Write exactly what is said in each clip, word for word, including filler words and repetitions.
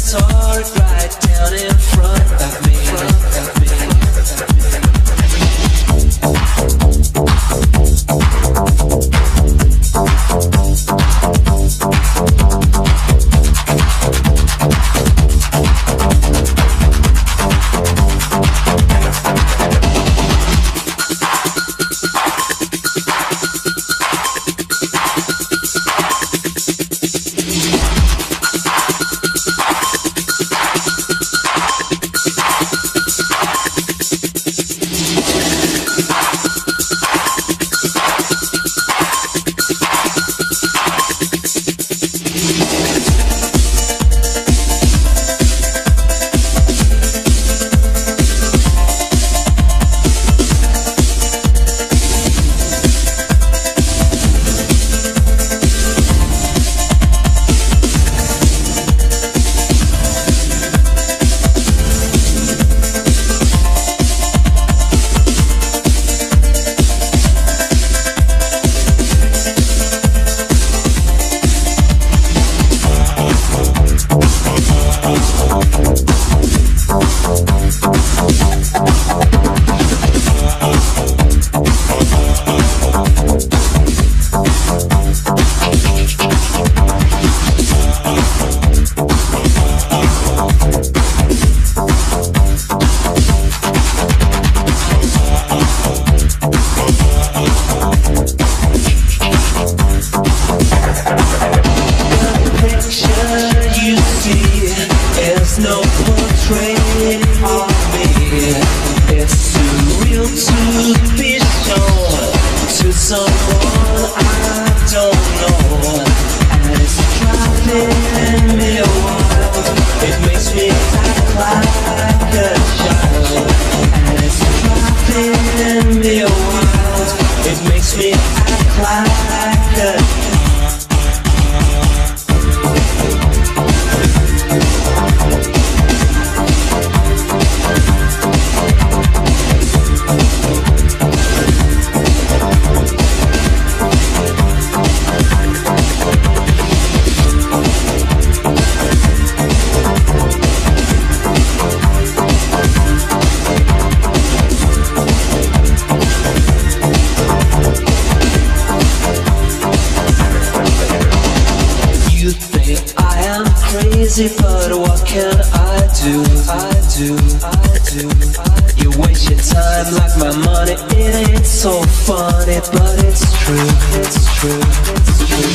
guitar right down in front of me. But what can I do? I do, I do, I do. You waste your time like my money. It ain't so funny, but it's true, it's true, it's true.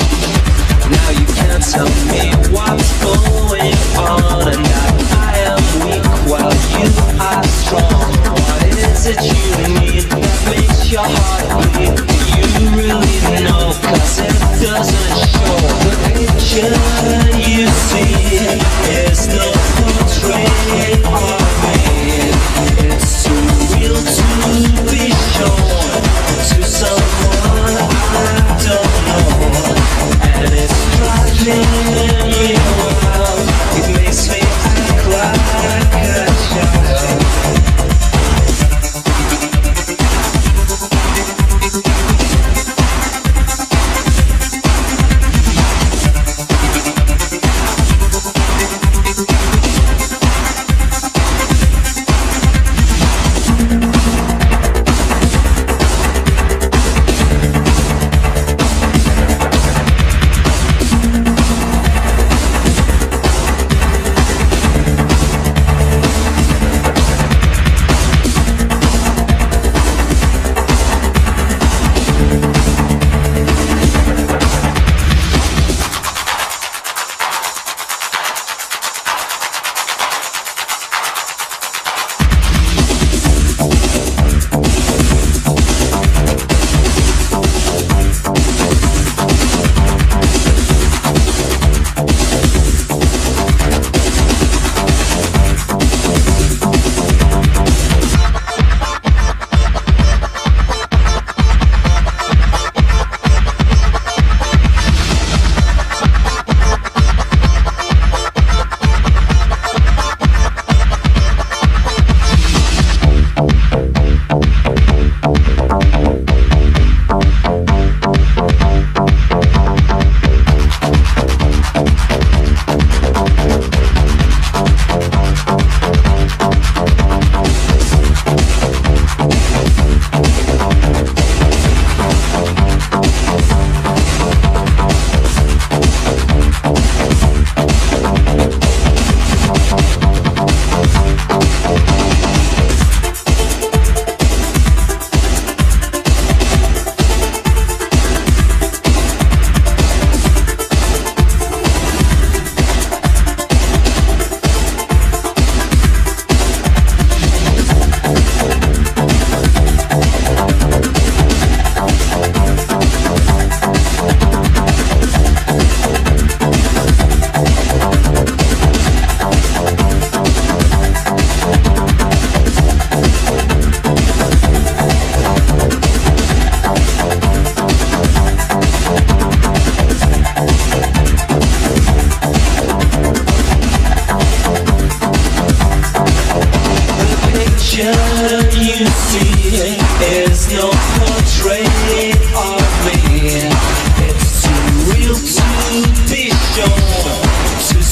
Now you can't tell me what's going on, and that I am weak while you are strong. What is it you need that makes your heart bleed? Do you really know? Cause it doesn't show. The picture you see is no portrait of me. It's too real to be shown to someone I don't know, and it's driving me away.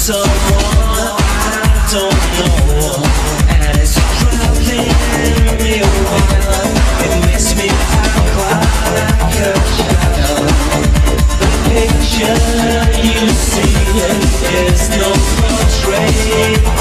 someone I don't know, and it's driving me wild. It makes me act like a child. The picture you see is no portrait